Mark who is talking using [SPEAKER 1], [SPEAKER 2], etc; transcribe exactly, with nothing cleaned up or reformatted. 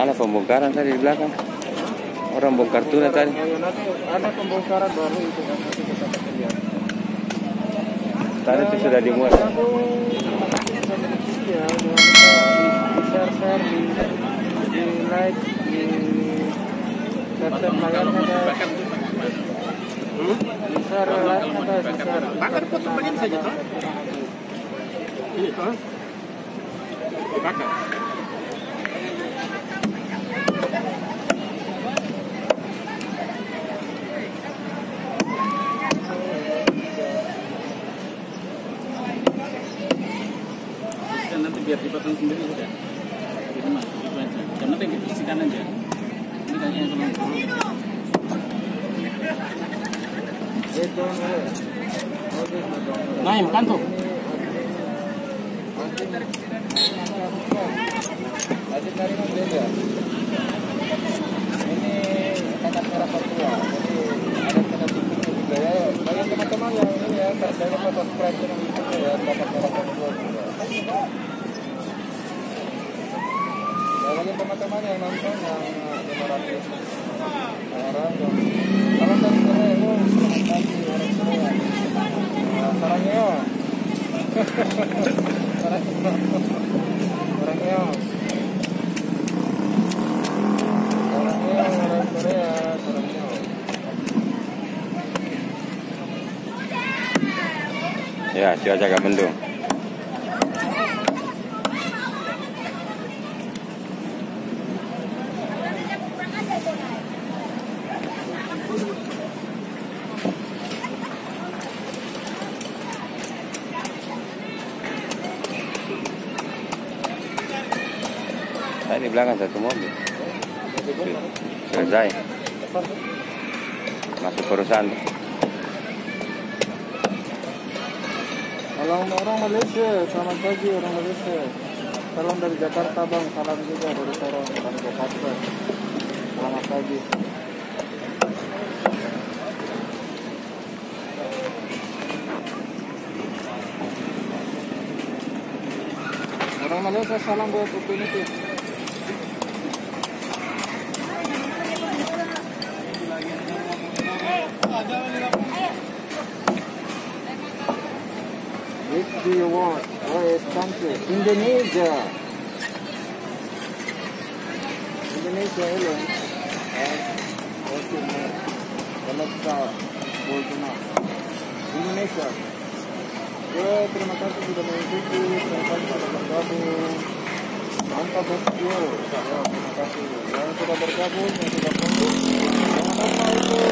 [SPEAKER 1] Mana pembongkaran tadi di belakang? Orang bongkar tuna tadi.
[SPEAKER 2] Ada pembongkaran baru itu kan nanti kita akan lihat.
[SPEAKER 1] Tadi itu sudah dimuat.
[SPEAKER 2] Ya, share share di di like di subscribe layarnya guys. Di share layarnya guys.
[SPEAKER 3] Bakar potong begini saja toh. Ini toh. Bakar. Nanti biar dipotong sendiri sudah. Di rumah itu aja. Yang penting dibersihkan aja. Ini kayaknya yang belum. Nah, makan tuh.
[SPEAKER 2] Lanjut dari mana ya? Ini kakak merah Papua. Jadi ada kena tinggi juga ya. Bagi teman-teman yang ini ya, saya lupa subscribe channel YouTube ya, kakak merah Papua juga. Ya, bagi teman-teman yang nonton yang lima ratus orang, kalau dari Korea itu terima kasih orang Korea. Sarangnya, sarangnya, sarangnya orang Korea, sarangnya.
[SPEAKER 1] Ya, cuaca agak mendung. Tadi di belakang satu mobil. Selesai. Masuk perusahaan.
[SPEAKER 2] Salam orang Malaysia, selamat pagi orang Malaysia. Salam dari Jakarta bang, salam juga dari Sorong, dari Jakarta. Selamat pagi. Orang Malaysia salam buat Opinity. Which do you want? Where is country? Indonesia. Indonesia hello. Okay, Alexa, Bolsona. Indonesia. Ya, terima kasih sudah mengikuti. Terima kasih sudah bergabung. Mantap bosku. Ya, terima kasih yang sudah bergabung, yang sudah follow. Jangan lupa itu